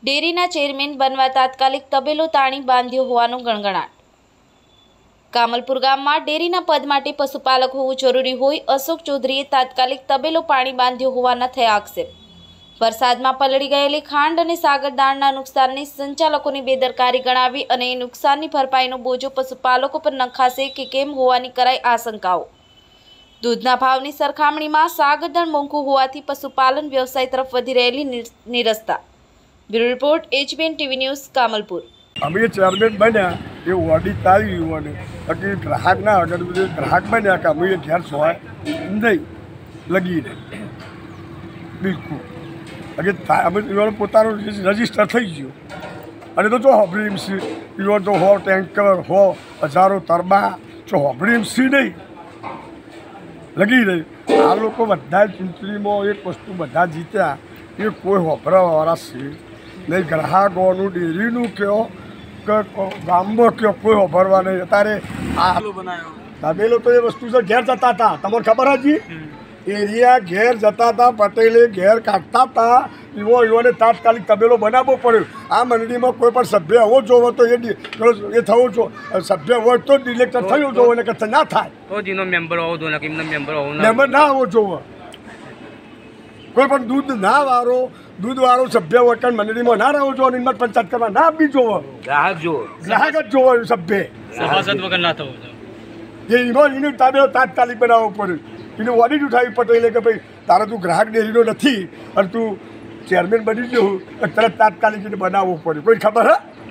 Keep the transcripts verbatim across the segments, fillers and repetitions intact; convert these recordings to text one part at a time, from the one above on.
ડેરીના ચેરમેન બનવા તાત્કાલિક તબેલો તાણી બાંધ્યો હોવાનો ગણગણાટ। કામલપુર ગામમાં ડેરીના પદ માટે પશુપાલક હોવું જરૂરી હોય અશોક ચૌધરીએ તાત્કાલિક તબેલો પાણી બાંધ્યો હોવાના થયા આક્ષેપ। વરસાદમાં પલળી ગયેલી ખાંડ અને સાગર દાળના નુકસાનને સંચાલકોની બેદરકારી ગણાવી અને એ નુકસાનની ભરપાઈનો બોજો પશુપાલકો પર નખાશે કે કેમ હોવાની કરાઈ આશંકાઓ। દૂધના ભાવની સરખામણીમાં સાગર દાળ મોંઘું હોવાથી પશુપાલન વ્યવસાય તરફ વધી રહેલી નિરસ્તા। Bureau report HBN TV news Kamalpur. અમે ચેરમેન બન્યા એ ઓડિટ આવ્યું અને બાકી ગ્રાહકના આગળ બધે ગ્રાહક બન્યા કે અમે ઘેર સોય નહીં લગી નહીં બિલકુલ અગે અમે પોતાનું રજીસ્ટર થઈ ગયું અને તો જો હોબરીમસી એવો તો હો ટેન્કર હો હજારો તરબા જો હોબરીમસી નહીં લગી રહી। આ લોકો બધા ચૂંટણીમાં એક વસ્તુ બધા જીત્યા એ કોઈ હોભરાવાળા છે નહીં। ગ્રાહકોનું ડેરીનું કહો કે ગામમાં કહો કોઈ હોભરવા નહીં। અત્યારે આ તબેલો તો એ વસ્તુ છે ઘેર જતા હતા તમને ખબર હતી એરિયા ઘેર જતા હતા પટેલે ઘેર કાઢતા હતા એવો એઓને તાત્કાલિક તબેલો બનાવવો પડ્યો। આ મંડળીમાં કોઈ પણ સભ્ય હોવો જોવો તો એ એ થવું જો સભ્ય હોય તો ડિરેક્ટર થયું જોવો ને કે ના થાય મેમ્બર હોવો જોઈએ મેમ્બર હોવો મેમ્બર ના હોવો જોવો। કોઈ પણ દૂધ ના વાળો દૂધવાળો સભ્ય હોય કારણ મંડળીમાં ના રહેવો જોઈએ નિમત પંચાયત કરવા ના આપવી જોવો ગ્રાહક જોવો ગ્રાહક જ જોવો સભ્ય સભાસદ વગર ના થવું એ એનો એનો તબેલો તાત્કાલિક બનાવવો પડ્યો। એને ઓડિટ ઉઠાવી પટેલે કે ભાઈ તારે તું ગ્રાહક ડેરીનો નથી અને તું ચેરમેન બની ગયું તો તરત તાત્કાલિક એને બનાવવું પડે। કોઈ ખબર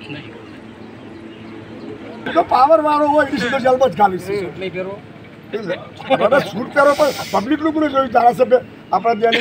હે તો પાવર વાળો હોય એ સીધો જેલમાં જ ખાલી છે શૂટ કરો પણ પબ્લિકનું પણ જોયું ધારાસભ્ય આપણા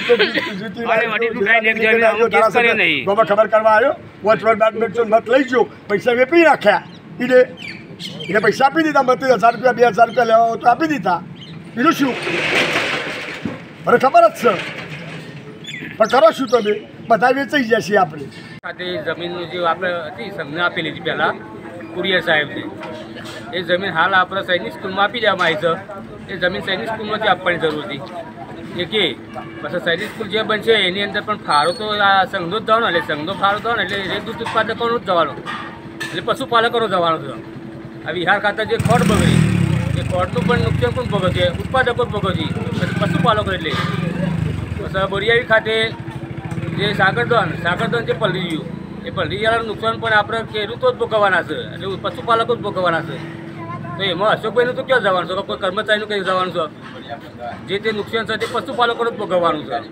ત્યાંની તો ખબર કરવા આવ્યો વોચવર બાદ મેચો મત લઈ ગયો પૈસા વેપી રાખ્યા એને એને પૈસા આપી દીધા મત હજાર રૂપિયા બે હજાર રૂપિયા લેવા તો આપી દીધા એનું શું મને ખબર જ છે પણ કરો શું તમે બધા વેચાઈ ગયા છીએ આપણે સાથે જમીનનું જે આપણે હતી સંઘને આપેલી હતી પહેલાં કુરિયર સાહેબને એ જમીન હાલ આપણે સૈનિક સ્કૂલમાં આપી દેવામાં આવી છે। એ જમીન સૈનિક સ્કૂલમાંથી આપવાની જરૂર હતી એ કે પછી સૈનિક સ્કૂલ જે બનશે એની અંદર પણ ફાળો તો આ સંઘનો જ જવાનો એટલે સંઘનો ફાળો જવાનો એટલે એ દૂધ ઉત્પાદકોનો જ જવાનો એટલે પશુપાલકોનો જવાનો છે। આ વિહાર ખાતે જે ખોટ બગડી એ ખોટનું પણ નુકસાન પણ ભોગવશે ઉત્પાદકો જ ભોગવશે પછી પશુપાલકો એટલે પછી બોરિયાવી ખાતે જે સાગરદોન સાગરદોન જે પલળી ગયું એ પલળી ગયેલાનું નુકસાન પણ આપણે ખેડૂતો જ ભોગવવાના છે એટલે પશુપાલકો જ ભોગવવાના છે। તો એમાં અશોકભાઈનું તો ક્યાં જવાનું છે કોઈ કર્મચારીનું કંઈ જવાનું છે જે તે નુકસાન છે તે પશુપાલકોને જ ભોગવવાનું છે।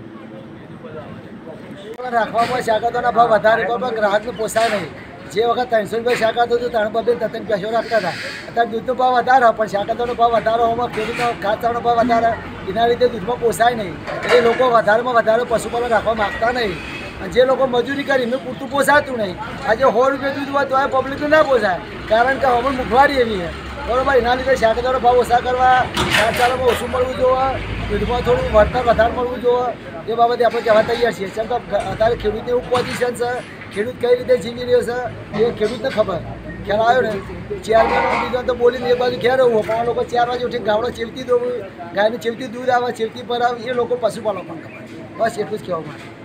રાખવામાં શાકાતોના ભાવ વધારે પણ ગ્રાહકને પોસાય નહીં। જે વખત ત્રણસો રૂપિયા શાકાત હતું ત્રણ બબે તત્ન પૈસો રાખતા હતા અત્યારે દૂધનો ભાવ વધારે પણ શાકાતોનો ભાવ વધારે હોવામાં ખેડૂતનો ખાતરનો ભાવ વધારે એના લીધે દૂધમાં પોસાય નહીં એટલે લોકો વધારેમાં વધારે પશુપાલન રાખવા માગતા નહીં। અને જે લોકો મજૂરી કરી એમને પૂરતું પોસાતું નહીં। આજે સો રૂપિયા દૂધ હોય તો આ પબ્લિકને ના પોસાય કારણ કે હવે મોંઘવારી એવી છે બરાબર। એના લીધે શાકાતોનો ભાવ ઓછા કરવા ઘાસચારામાં ઓછું મળવું જોઈએ દૂધમાં થોડું વળતર વધારે મળવું જોઈએ એ બાબતે આપણે કહેવા તૈયાર છીએ। કેમ કે અત્યારે ખેડૂતને એવું પોઝિશન છે ખેડૂત કઈ રીતે જીવી રહ્યો છે એ ખેડૂતને ખબર ખ્યાલ આવ્યો ને। ચેરમેન બીજો તો બોલીને એ બાજુ ઘેર રહેવું પણ લોકો ચાર વાગે ઉઠીને ગાવડો ચેવતી દોવું ગાયને ચેવતી દૂધ આવે ચેવતી પર આવે એ લોકો પશુપાલકો પણ ખબર બસ એટલું જ કહેવા માટે।